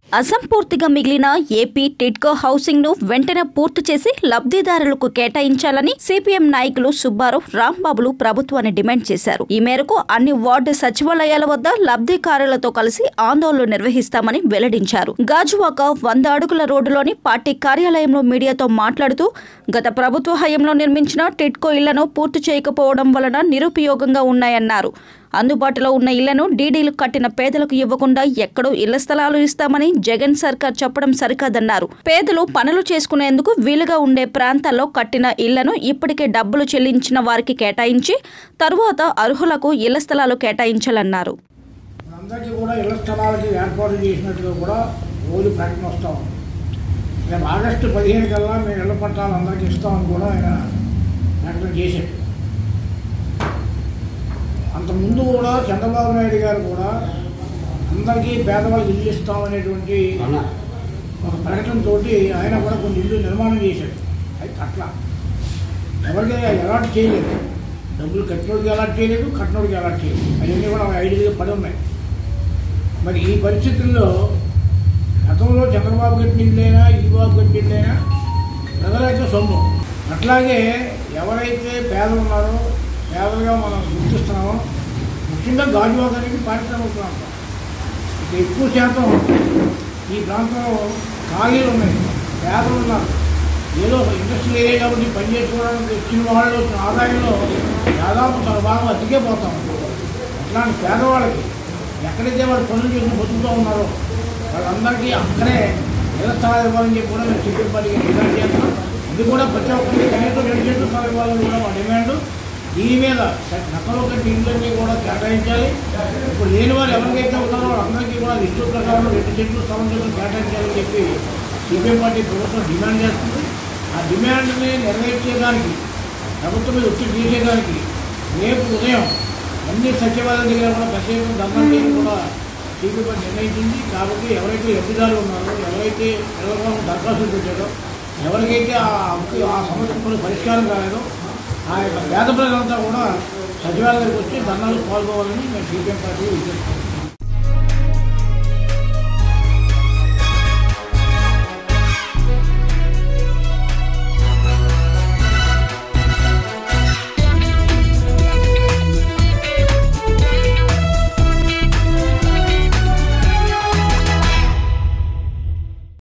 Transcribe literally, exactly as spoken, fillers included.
అసంపూర్తిగా మిగిలిన AP TIDCO housing ను వెంటనే పూర్తి చేసి లబ్ధిదారులకు కేటాయించాలని సిపిఎం నాయకులు సుబ్బారావు, రాంబాబులు ప్రభుత్వాన్ని డిమాండ్ చేశారు. ఈ మేరకు అన్ని వార్డు సచివాలయాల వద్ద లబ్ధిదారులతో కలిసి ఆందోళన నిర్వహిస్తామని వెల్లడించారు. గాజువాక వంద అడుగుల రోడ్డులోని పార్టీ కార్యాలయంలో మీడియాతో మాట్లాడుతూ గత ప్రభుత్వ హయాంలో నిర్మించిన టిడ్కో ఇళ్లను పూర్తి చేయకపోవడం వలన నిరుపయోగంగా ఉన్నాయన్నారు. అందుబాటులో ఉన్న ఇళ్లను డీడీలు కట్టిన పేదలకు ఇవ్వకుండా ఎక్కడో ఇళ్ల స్థలాలు ఇస్తామని జగన్ సర్కార్ చెప్పడం సరికాదన్నారు. పేదలు పనులు చేసుకునేందుకు వీలుగా ఉండే ప్రాంతాల్లో కట్టిన ఇళ్లను ఇప్పటికే డబ్బులు చెల్లించిన వారికి కేటాయించి తరువాత అర్హులకు ఇళ్ల స్థలాలు కేటాయించాలన్నారు. అందరికీ కూడా ఇళ్ల స్థలాలకి ఏర్పాటు చేసినట్టుగా కూడా రోజు ప్రకటన వస్తాం. రేపు ఆగస్టు పదిహేను కల్లా మేము ఇళ్ల పట్టాలు అందరికీ ఇస్తామని కూడా ఆయన ప్రకటన చేశారు. అంతకుముందు కూడా చంద్రబాబు నాయుడు గారు కూడా అందరికీ పేదవాళ్ళకి ఇల్లు ఇస్తామనేటువంటి ఒక ప్రకటనతో ఆయన కూడా కొన్ని ఇల్లు నిర్మాణం చేశాడు. అది కట్ల ఎవరికి అలాట్ చేయలేదు, డబ్బులు కట్టినోడికి అలాట్ చేయలేదు, కట్టినోడికి అలాట్ చేయలేదు. అవన్నీ కూడా ఐడియాగా పడి ఉన్నాయి. మరి ఈ పరిస్థితుల్లో గతంలో చంద్రబాబు కట్టిన ఇల్లైనా ఈ బాబు కట్టిన ఇల్లైనా ప్రజలైతే సొమ్ము. అట్లాగే ఎవరైతే పేదలు ఉన్నారో పేదలుగా మనం గుర్తిస్తున్నామో ముఖ్యంగా గాజువాక అనేది పారిశ్రామిక ప్రాంతం. ఇక ఎక్కువ శాతం ఈ ప్రాంతంలో ఖాళీలు ఉన్నాయి, పేదలు ఉన్నారు. ఏదో ఇండస్ట్రియల్ ఏరియా కాబట్టి పనిచేసుకోవడానికి వచ్చిన వాళ్ళు ఆదాయంలో దాదాపు చాలా భాగం అతికే పోతాం. అట్లాంటి పేదవాళ్ళకి ఎక్కడైతే వాళ్ళు పనులు చేసి బతుకుతూ ఉన్నారో వాళ్ళందరికీ అక్కడే ఇళ్ల స్థలాలు ఇవ్వాలని చెప్పి కూడా మేము సిపిఎం పార్టీకి డిమాండ్ చేస్తాం. ఇది కూడా ప్రతి ఒక్కరికి కనీసం రెండు సెంట్లు స్థలం ఇవ్వాలని కూడా మా డిమాండ్. దీని మీద గతంలో కట్టి ఇళ్ళన్నీ కూడా కేటాయించాలి. ఇప్పుడు లేని వారు ఎవరికైతే ఉన్నారో వాళ్ళందరికీ కూడా ఇష్ట ప్రకారం రెండు సెంట్లు స్థలం చెట్లు కేటాయించాలని చెప్పి సిపిఎం పార్టీ ప్రభుత్వం డిమాండ్ చేస్తుంది. ఆ డిమాండ్ని నెరవేర్చేదానికి ప్రభుత్వం మీద ఒత్తిడి తీసేదానికి రేపు ఉదయం అన్ని సచివాలయం దగ్గర కూడా ప్రత్యేక ధర్నాలు చేయడం కూడా సిపిఎం పార్టీ నిర్ణయించింది. కాబట్టి ఎవరైతే లబ్ధిదారులు ఉన్నారో, ఎవరైతే ఇళ్ల కోసం దరఖాస్తులు పెట్టారో, ఎవరికైతే ఆ ఆ సమస్య పరిష్కారం కాలేదో ఆ యొక్క పేద ప్రజలంతా కూడా సచివాలయానికి వచ్చి ధర్నాలు పాల్గొవాలని మేము సిపిఎం పార్టీ విజ్ఞప్తి